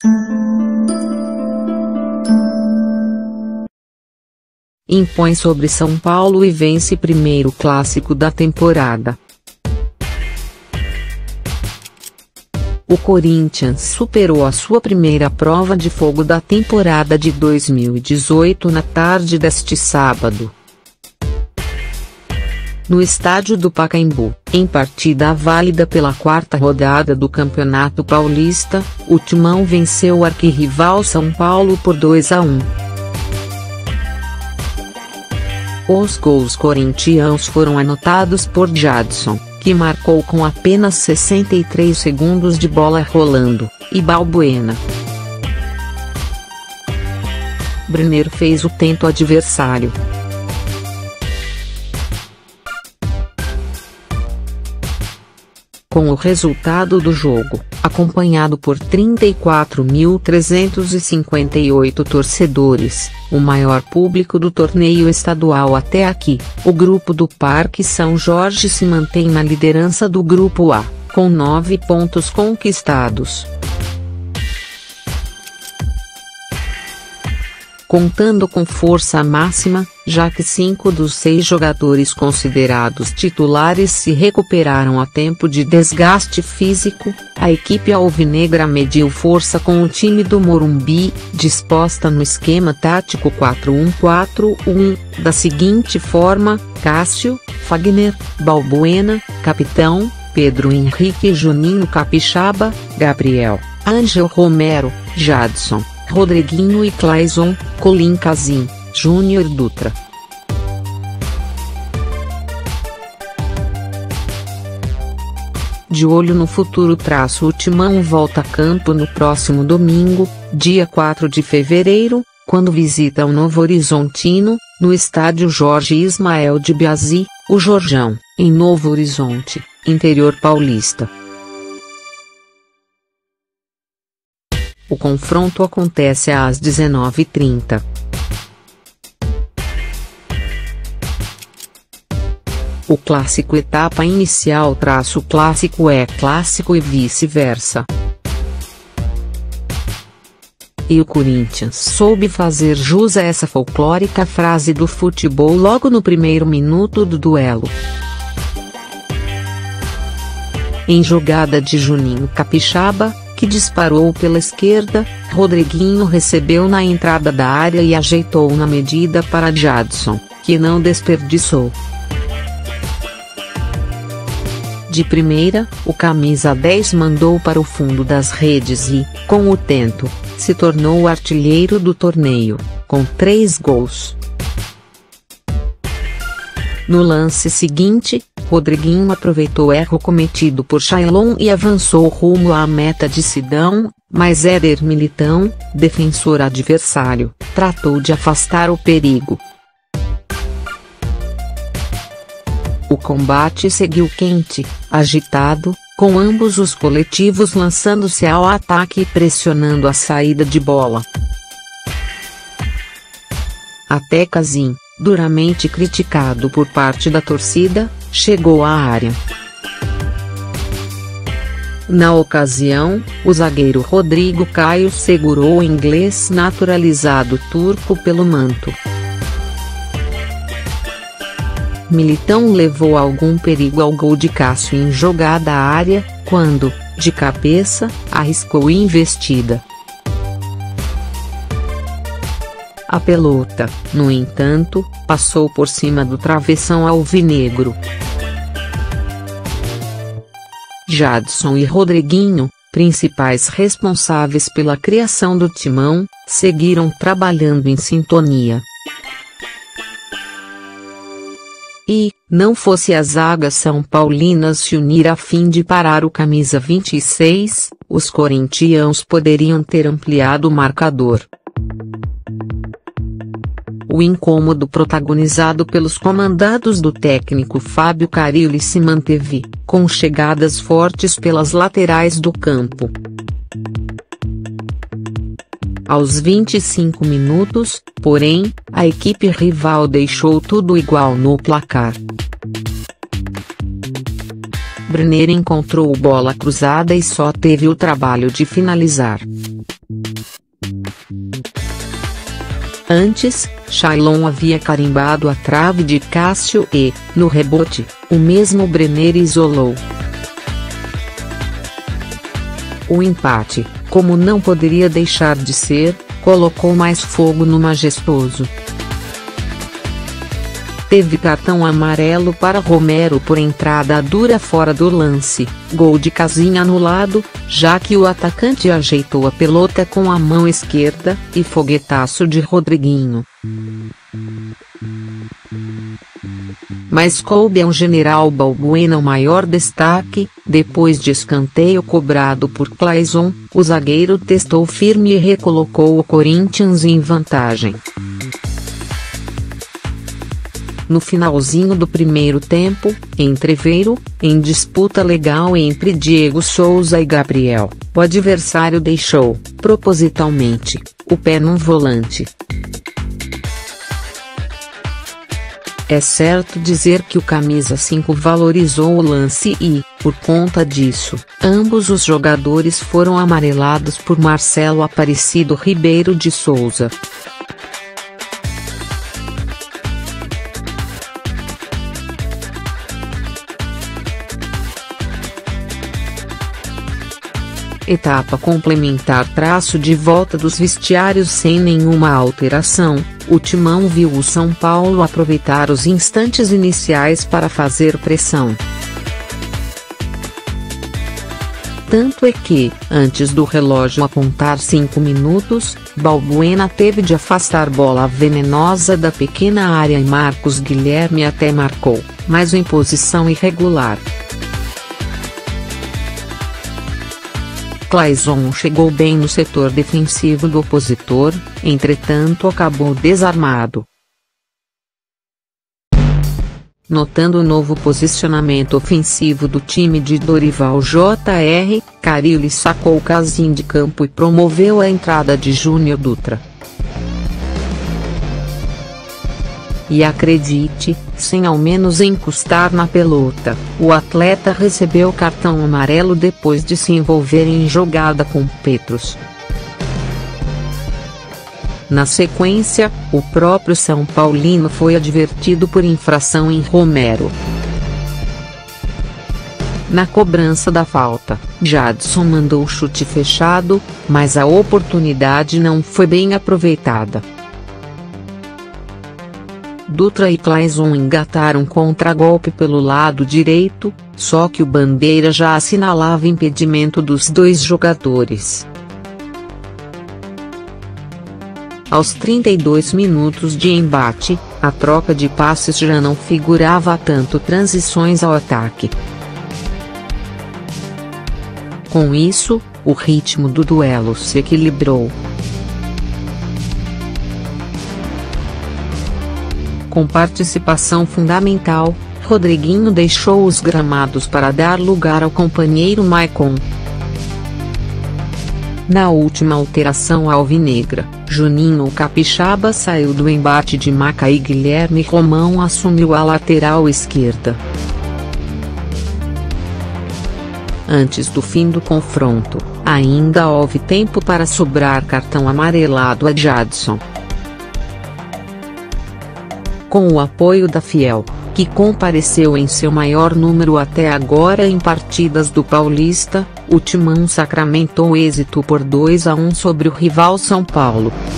Impõe sobre São Paulo e vence primeiro clássico da temporada. O Corinthians superou a sua primeira prova de fogo da temporada de 2018 na tarde deste sábado, no estádio do Pacaembu, em partida válida pela quarta rodada do Campeonato Paulista. O Timão venceu o arquirrival São Paulo por 2-1. Os gols corintianos foram anotados por Jadson, que marcou com apenas 63 segundos de bola rolando, e Balbuena. Brenner fez o tento adversário. Com o resultado do jogo, acompanhado por 34.358 torcedores, o maior público do torneio estadual até aqui, o grupo do Parque São Jorge se mantém na liderança do Grupo A, com 9 pontos conquistados. Contando com força máxima, já que 5 dos 6 jogadores considerados titulares se recuperaram a tempo de desgaste físico, a equipe alvinegra mediu força com o time do Morumbi, disposta no esquema tático 4-1-4-1, da seguinte forma: Cássio, Fagner, Balbuena, Capitão, Pedro Henrique, Juninho Capixaba, Gabriel, Ángel Romero, Jadson, Rodriguinho e Clayson, Colin Casim, Júnior Dutra. De olho no futuro, o Timão volta a campo no próximo domingo, dia 4 de fevereiro, quando visita o Novo Horizontino, no estádio Jorge Ismael de Biasi, o Jorjão, em Novo Horizonte, interior paulista. O confronto acontece às 19h30. O clássico etapa inicial - clássico é clássico e vice-versa. E o Corinthians soube fazer jus a essa folclórica frase do futebol logo no primeiro minuto do duelo. Em jogada de Juninho Capixaba, que disparou pela esquerda, Rodriguinho recebeu na entrada da área e ajeitou na medida para Jadson, que não desperdiçou. De primeira, o camisa 10 mandou para o fundo das redes e, com o tento, se tornou o artilheiro do torneio, com 3 gols. No lance seguinte, Rodriguinho aproveitou erro cometido por Shailon e avançou rumo à meta de Sidão, mas Éder Militão, defensor adversário, tratou de afastar o perigo. O combate seguiu quente, agitado, com ambos os coletivos lançando-se ao ataque e pressionando a saída de bola. Até Casim, duramente criticado por parte da torcida, chegou à área. Na ocasião, o zagueiro Rodrigo Caio segurou o inglês naturalizado turco pelo manto. Militão levou algum perigo ao gol de Cássio em jogada à área, quando, de cabeça, arriscou investida. A pelota, no entanto, passou por cima do travessão alvinegro. Jadson e Rodriguinho, principais responsáveis pela criação do Timão, seguiram trabalhando em sintonia. E, não fosse a zaga São Paulina se unir a fim de parar o camisa 26, os corintianos poderiam ter ampliado o marcador. O incômodo protagonizado pelos comandados do técnico Fábio Carille se manteve, com chegadas fortes pelas laterais do campo. Aos 25 minutos, porém, a equipe rival deixou tudo igual no placar. Brenner encontrou bola cruzada e só teve o trabalho de finalizar. Antes, Shailon havia carimbado a trave de Cássio e, no rebote, o mesmo Brenner isolou. O empate, como não poderia deixar de ser, colocou mais fogo no majestoso. Teve cartão amarelo para Romero por entrada dura fora do lance, gol de casinha anulado, já que o atacante ajeitou a pelota com a mão esquerda, e foguetaço de Rodriguinho. Mas coube ao general Balbuena o maior destaque. Depois de escanteio cobrado por Clayson, o zagueiro testou firme e recolocou o Corinthians em vantagem. No finalzinho do primeiro tempo, entreveiro, em disputa legal entre Diego Souza e Gabriel, o adversário deixou, propositalmente, o pé num volante. É certo dizer que o camisa 5 valorizou o lance e, por conta disso, ambos os jogadores foram amarelados por Marcelo Aparecido Ribeiro de Souza. Etapa complementar. De volta dos vestiários sem nenhuma alteração, o Timão viu o São Paulo aproveitar os instantes iniciais para fazer pressão. Tanto é que, antes do relógio apontar 5 minutos, Balbuena teve de afastar bola venenosa da pequena área e Marcos Guilherme até marcou, mas em posição irregular. Clayson chegou bem no setor defensivo do opositor, entretanto acabou desarmado. Notando o novo posicionamento ofensivo do time de Dorival Jr., Carille sacou Casim de campo e promoveu a entrada de Júnior Dutra. E acredite, sem ao menos encostar na pelota, o atleta recebeu cartão amarelo depois de se envolver em jogada com Petrus. Na sequência, o próprio São Paulino foi advertido por infração em Romero. Na cobrança da falta, Jadson mandou o chute fechado, mas a oportunidade não foi bem aproveitada. Dutra e Clayson engataram contragolpe pelo lado direito, só que o bandeira já assinalava impedimento dos dois jogadores. Aos 32 minutos de embate, a troca de passes já não figurava tanto transições ao ataque. Com isso, o ritmo do duelo se equilibrou. Com participação fundamental, Rodriguinho deixou os gramados para dar lugar ao companheiro Maicon. Na última alteração alvinegra, Juninho Capixaba saiu do embate de Maca e Guilherme Romão assumiu a lateral esquerda. Antes do fim do confronto, ainda houve tempo para sobrar cartão amarelado a Jadson. Com o apoio da Fiel, que compareceu em seu maior número até agora em partidas do Paulista, o Timão sacramentou êxito por 2-1 sobre o rival São Paulo.